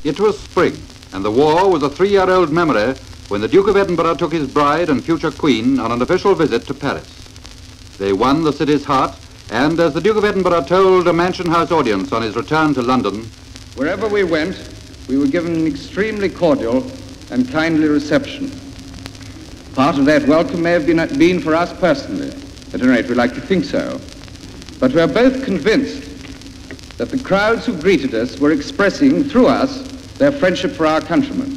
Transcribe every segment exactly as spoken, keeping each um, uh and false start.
It was spring, and the war was a three-year-old memory when the Duke of Edinburgh took his bride and future queen on an official visit to Paris. They won the city's heart, and as the Duke of Edinburgh told a Mansion House audience on his return to London, "Wherever we went, we were given an extremely cordial and kindly reception. Part of that welcome may have been, been for us personally. At any rate, we like to think so. But we are both convinced that the crowds who greeted us were expressing, through us, their friendship for our countrymen."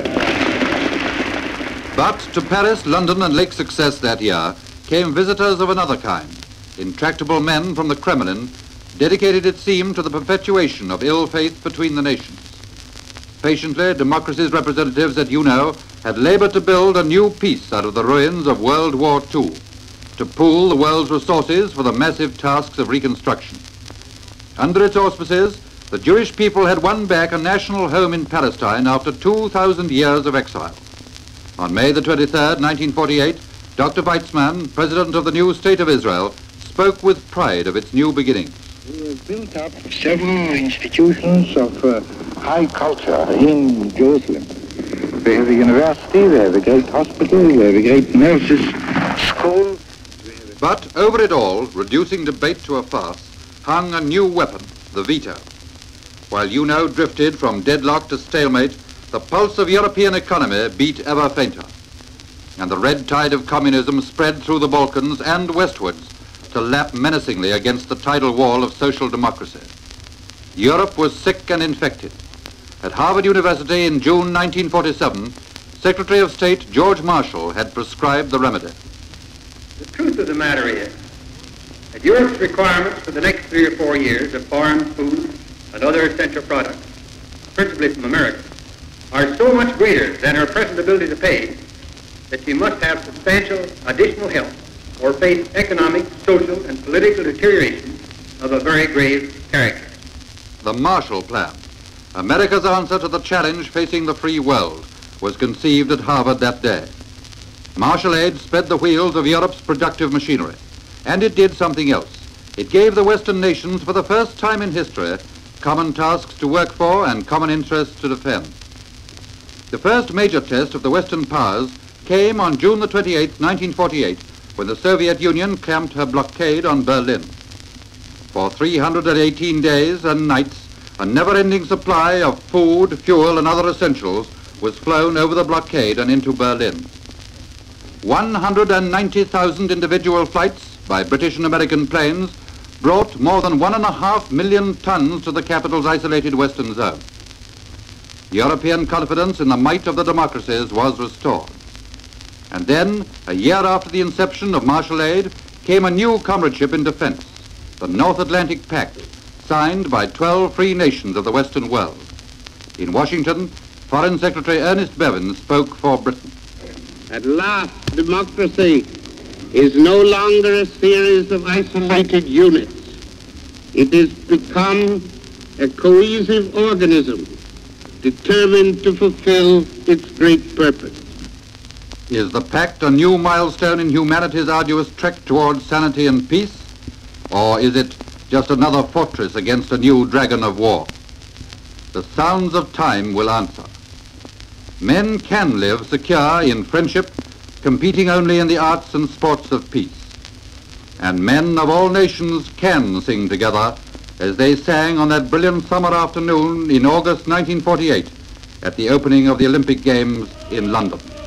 But to Paris, London, and Lake Success that year came visitors of another kind. Intractable men from the Kremlin, dedicated, it seemed, to the perpetuation of ill faith between the nations. Patiently, democracy's representatives at U N O had labored to build a new peace out of the ruins of World War Two, to pool the world's resources for the massive tasks of reconstruction. Under its auspices, the Jewish people had won back a national home in Palestine after two thousand years of exile. On May the twenty-third, nineteen forty-eight, Doctor Weizmann, president of the new State of Israel, spoke with pride of its new beginnings. We have built up several institutions of uh, high culture in Jerusalem. We have a university, we have a great hospital, we have a great nurses' school. But over it all, reducing debate to a farce, hung a new weapon, the veto. While U N O drifted from deadlock to stalemate, the pulse of European economy beat ever fainter. And the red tide of communism spread through the Balkans and westwards to lap menacingly against the tidal wall of social democracy. Europe was sick and infected. At Harvard University in June nineteen forty-seven, Secretary of State George Marshall had prescribed the remedy. The truth of the matter is that Europe's requirements for the next three or four years of foreign food and other essential products, principally from America, are so much greater than her present ability to pay that she must have substantial additional help or face economic, social, and political deterioration of a very grave character. The Marshall Plan, America's answer to the challenge facing the free world, was conceived at Harvard that day. Marshall Aid sped the wheels of Europe's productive machinery, and it did something else. It gave the Western nations, for the first time in history, common tasks to work for and common interests to defend. The first major test of the Western powers came on June the twenty-eighth, nineteen forty-eight, when the Soviet Union clamped her blockade on Berlin. For three hundred eighteen days and nights, a never-ending supply of food, fuel, and other essentials was flown over the blockade and into Berlin. one hundred ninety thousand individual flights by British and American planes brought more than one and a half million tons to the capital's isolated western zone. European confidence in the might of the democracies was restored. And then, a year after the inception of Marshall Aid, came a new comradeship in defense, the North Atlantic Pact, signed by twelve free nations of the Western world. In Washington, Foreign Secretary Ernest Bevins spoke for Britain. At last, democracy is no longer a series of isolated units. It has become a cohesive organism determined to fulfill its great purpose. Is the pact a new milestone in humanity's arduous trek towards sanity and peace? Or is it just another fortress against a new dragon of war? The sounds of time will answer. Men can live secure in friendship, competing only in the arts and sports of peace. And men of all nations can sing together as they sang on that brilliant summer afternoon in August nineteen forty-eight at the opening of the Olympic Games in London.